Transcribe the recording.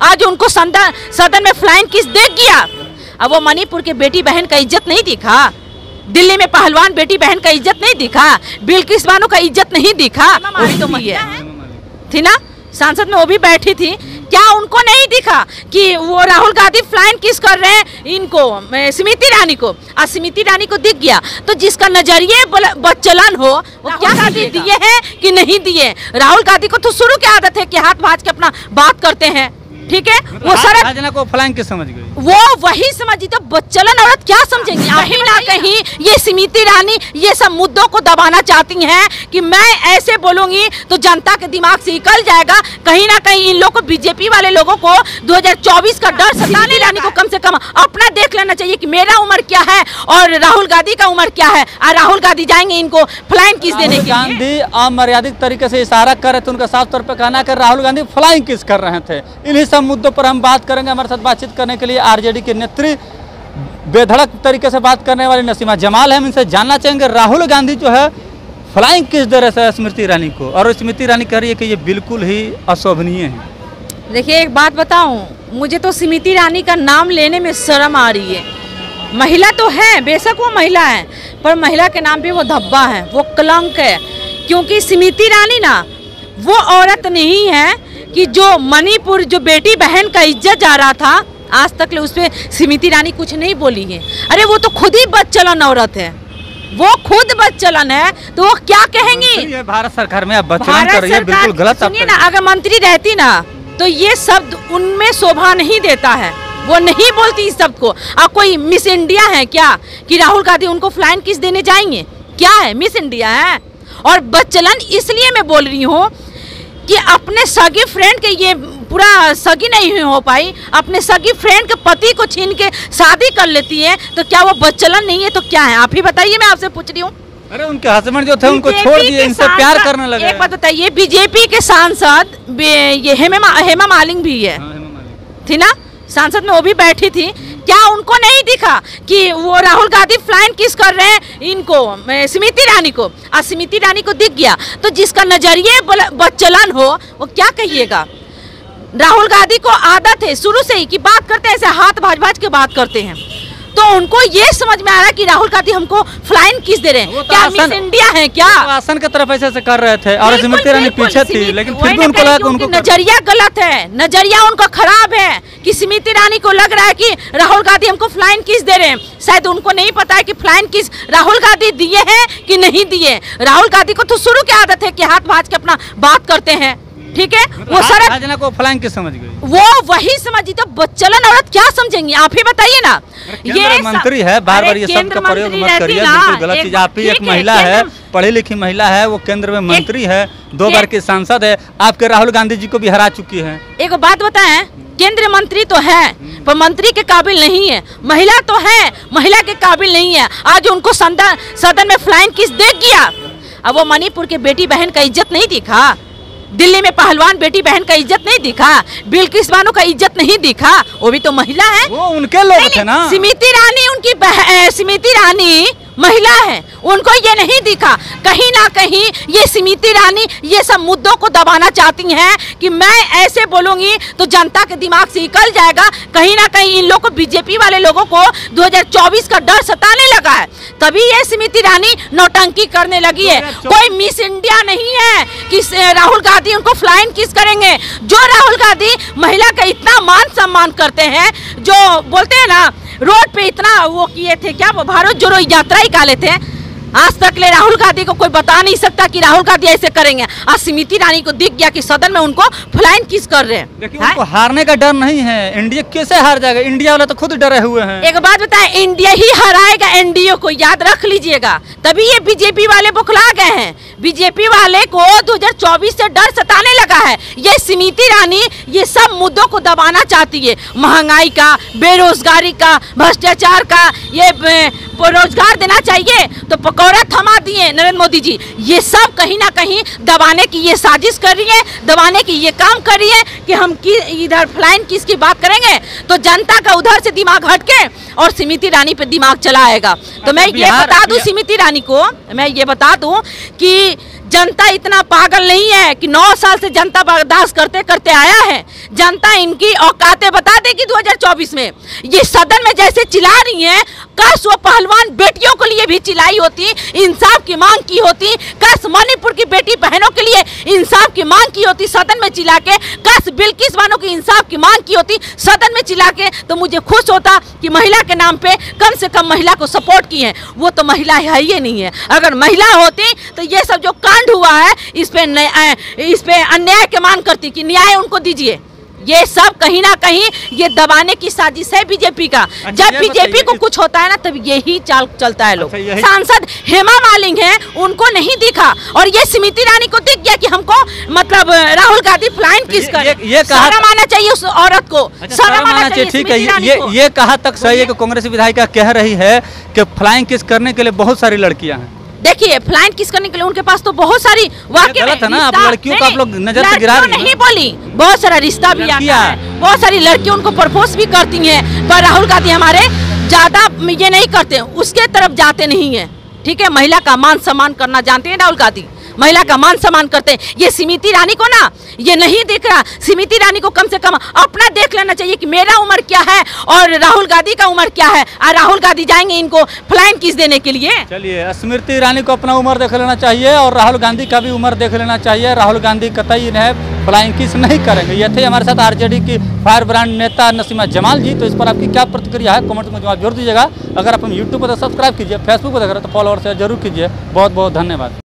आज उनको सदन में फ्लाइंग किस देख गया। अब वो मणिपुर के बेटी बहन का इज्जत नहीं दिखा, दिल्ली में पहलवान बेटी बहन का इज्जत नहीं दिखा, बिल्किस बानो का इज्जत नहीं दिखा। अभी तो महिला थी ना सांसद में, वो भी बैठी थी, क्या उनको नहीं दिखा कि वो राहुल गांधी फ्लाइंग किस कर रहे हैं इनको, स्मृति ईरानी को। आज स्मृति ईरानी को दिख गया, तो जिसका नजरिए बदचलन हो वो क्या गांधी दिए हैं कि नहीं दिए। राहुल गांधी को तो शुरू की आदत है कि हाथ भाज के अपना बात करते हैं, ठीक है। वो सड़क को फ्लाइंग किस समझ गई, वो वही समझी, तो बच्चलन औरत क्या समझेंगी। कहीं ना कहीं ये स्मृति ईरानी ये सब मुद्दों को दबाना चाहती हैं कि मैं ऐसे बोलूंगी तो जनता के दिमाग से निकल जाएगा। कहीं ना कहीं इन लोगों को, बीजेपी वाले लोगों को 2024 का डर सताने ईरानी को कम से कम अपना देख लेना चाहिए कि मेरा उम्र क्या है और राहुल गांधी का उम्र क्या है। और राहुल गांधी जाएंगे इनको फ्लाइंग किस देने के लिए। गांधी अमर्यादित तरीके से इशारा कर रहे थे, उनका साफ तौर पर कहना कर राहुल गांधी फ्लाइंग किस कर रहे थे। इन्हीं सब मुद्दों पर हम बात करेंगे। हमारे साथ बातचीत करने के लिए आरजेडी के नेत्री, बेधड़क तरीके से बात करने वाली नसीमा जमाल है। हम इनसे जानना चाहेंगे राहुल गांधी जो है फ्लाइंग किस दे रहे हैं स्मृति ईरानी को, और स्मृति ईरानी कह रही है कि ये बिल्कुल ही अशोभनीय है। देखिए एक बात बताऊं, मुझे तो स्मृति ईरानी का नाम लेने में शर्म आ रही है। महिला तो है, बेशक वो महिला है, पर महिला के नाम पे वो धब्बा है, वो कलंक है। क्योंकि स्मृति ईरानी ना वो औरत नहीं है कि जो मणिपुर जो बेटी बहन का इज्जत जा रहा था, आज तक उस पर स्मृति ईरानी कुछ नहीं बोली है। अरे वो तो खुद ही बदचलन औरत है, वो खुद बदचलन है, तो वो क्या कहेंगी। भारत सरकार में अब बदचलन कर रही है, बिल्कुल गलत। सुनिए ना, अगर मंत्री रहती ना तो ये शब्द उनमें शोभा नहीं देता है, वो नहीं बोलती इस शब्द को। अब कोई मिस इंडिया है क्या कि राहुल गांधी उनको फ्लाइंग किस देने जाएंगे? क्या है, मिस इंडिया है। और बदचलन इसलिए मैं बोल रही हूँ कि अपने सगी फ्रेंड के, ये पूरा सगी नहीं हो पाई, अपने सगी फ्रेंड के पति को छीन के शादी कर लेती है, तो क्या वो बदचलन नहीं है तो क्या है? आप ही बताइए, मैं आपसे पूछ रही हूँ। अरे उनके हस्बैंड जो थे उनको छोड़ दिए, इनसे प्यार करने लगे। एक बात बताइए, बीजेपी के सांसद ये हेमा मालिनी भी है, थी ना सांसद में, वो भी बैठी थी, क्या उनको नहीं दिखा कि वो राहुल गांधी फ्लाइंग किस कर रहे हैं इनको, स्मृति ईरानी को। आज स्मृति ईरानी को दिख गया, तो जिसका नजरिए बदचलन हो वो क्या कहिएगा। राहुल गांधी को आदत है शुरू से ही कि बात करते हैं ऐसे हाथ भाज के बात करते हैं, तो उनको ये समझ में आ रहा है कि राहुल गांधी हमको फ्लाइंग किस दे रहे हैं। क्या मिस इंडिया है क्या? आसन की तरफ ऐसे कर रहे थे और स्मृति ईरानी पीछे थी, लेकिन फिर भी उनको लगा कि उनको नजरिया गलत है, नजरिया उनका खराब है कि स्मृति ईरानी को लग रहा है कि राहुल गांधी हमको फ्लाइंग किस दे रहे हैं। शायद उनको नहीं पता है कि फ्लाइंग किस राहुल गांधी दिए हैं कि नहीं दिए। राहुल गांधी को तो शुरू की आदत है कि हाथ भाज के अपना बात करते हैं, ठीक है। वो सड़क को फ्लाइंग किस समझ गई, वो वही समझी, तो बदचलन औरत क्या समझेंगे। आप ही बताइए ना। ये मंत्री है, बार बार ये शब्द का प्रयोग मत करिए, बिल्कुल गलत चीज। आप ही एक महिला है, पढ़ी लिखी महिला है, वो केंद्र में मंत्री है, 2 बार की सांसद है, आपके राहुल गांधी जी को भी हरा चुकी है। एक बात बताएं, केंद्रीय मंत्री तो है पर मंत्री के काबिल नहीं है, महिला तो है, महिला के काबिल नहीं है। आज उनको सदन में फ्लाइंग किस देख गया। अब वो मणिपुर के बेटी बहन का इज्जत नहीं दिखा, दिल्ली में पहलवान बेटी बहन का इज्जत नहीं दिखा, बिल्किस बानो का इज्जत नहीं दिखा, वो भी तो महिला है। वो उनके लोग थे ना। स्मृति ईरानी उनकी स्मृति ईरानी महिला है, उनको ये नहीं दिखा। कहीं ना कहीं ये स्मृति ईरानी ये सब मुद्दों को दबाना चाहती हैं कि मैं ऐसे बोलूंगी तो जनता के दिमाग से निकल जाएगा। कहीं ना कहीं इन लोगों को, बीजेपी वाले लोगों को 2024 का डर सताने लगा है, तभी ये स्मृति ईरानी नौटंकी करने लगी है। कोई मिस इंडिया नहीं है कि राहुल गांधी उनको फ्लाइंग किस करेंगे। जो राहुल गांधी महिला का इतना मान सम्मान करते हैं, जो बोलते हैं ना रोड पे इतना वो किए थे, क्या वो भारत जोड़ो यात्रा निकाले थे, आज तक ले राहुल गांधी को कोई बता नहीं सकता कि राहुल गांधी ऐसे करेंगे। आज स्मृति ईरानी को दिख गया कि सदन में उनको फ्लाइंग किस कर रहे हैं। देखिए उनको हारने का डर नहीं है, इंडिया कैसे हार जाएगा, इंडिया वाले तो खुद डरे हुए हैं। एक बात बताएं, इंडिया ही हराएगा एनडीए को, याद रख लीजिएगा। तभी ये बीजेपी वाले बुखला गए हैं, बीजेपी वाले को 2024 से डर सताने लगा है। ये स्मृति ईरानी ये सब मुद्दों को दबाना चाहती है, महंगाई का, बेरोजगारी का, भ्रष्टाचार का, ये रोजगार देना चाहिए तो पकौड़ा थमा दिए नरेंद्र मोदी जी। ये सब कहीं ना कहीं दबाने की ये साजिश कर रही है, दबाने की ये काम कर रही है कि हम इधर फ्लाइंग किस की बात करेंगे तो जनता का उधर से दिमाग हटके और स्मृति ईरानी पे दिमाग चला आएगा। तो मैं ये बता दूं स्मृति ईरानी को, मैं ये बता दूं कि जनता इतना पागल नहीं है कि 9 साल से जनता बर्दाश्त करते करते आया है। जनता इनकी औकातें बता देगी 2024 में। ये सदन में जैसे चिल्ला रही हैं, काश वो पहलवान बेटियों के लिए भी चिल्लाई होती, इंसाफ की मांग की होती। काश मणिपुर की बेटी बहनों के लिए इंसाफ की मांग की होती सदन में चिल्ला के। काश बिल्किस बानो की इंसाफ की मांग की होती सदन में चिल्ला के। तो मुझे खुश होता कि महिला के नाम पे कम से कम महिला को सपोर्ट की है। वो तो महिला है ही नहीं है। अगर महिला होती तो ये सब जो कांड हुआ है इस पे अन्याय के मांग करती कि न्याय उनको दीजिए। ये सब कहीं ना कहीं ये दबाने की साजिश है बीजेपी का। जब बीजेपी को कुछ होता है ना तब यही चाल चलता है लोग। सांसद हेमा मालिनी है, उनको नहीं दिखा और ये स्मृति ईरानी को दिख गया कि हमको मतलब राहुल गांधी फ्लाइंग किस कर। ये शर्म आना चाहिए उस औरत को, शर्म आना चाहिए। ठीक है, ये कहा तक सही है कि कांग्रेस विधायिका कह रही है कि फ्लाइंग किस करने के लिए बहुत सारी लड़कियां हैं। देखिए फ्लाइंग किस करने के लिए उनके पास तो बहुत सारी वाकई गलत है ना, आप लड़कियों को आप लोग नजर से गिरा रही हैं। नहीं बोली, बहुत सारा रिश्ता भी आता है, बहुत सारी लड़कियां उनको प्रपोज भी करती हैं, पर राहुल गांधी हमारे ज्यादा ये नहीं करते, उसके तरफ जाते नहीं है। ठीक है, महिला का मान सम्मान करना जानते हैं राहुल गांधी, महिला का मान सम्मान करते हैं। ये स्मृति ईरानी को ना ये नहीं दिख रहा। स्मृति ईरानी को कम से कम अपना देख लेना चाहिए कि मेरा उम्र क्या है और राहुल गांधी का उम्र क्या है। और राहुल गांधी जाएंगे इनको फ्लाइंग किस देने के लिए। चलिए, स्मृति ईरानी को अपना उम्र देख लेना चाहिए और राहुल गांधी का भी उम्र देख लेना चाहिए। राहुल गांधी कतई फ्लाइंग किस नहीं करेंगे। ये थे हमारे साथ आरजेडी की फायर ब्रांड नेता नसीमा जमाल जी। तो इस पर आपकी क्या प्रतिक्रिया है कमेंट में जवाब जरूर दीजिएगा। अगर आप हम यूट्यूब पर सब्सक्राइब कीजिए, फेसबुक पर देख रहे हैं तो फॉलो और शेयर जरूर कीजिए। बहुत बहुत धन्यवाद।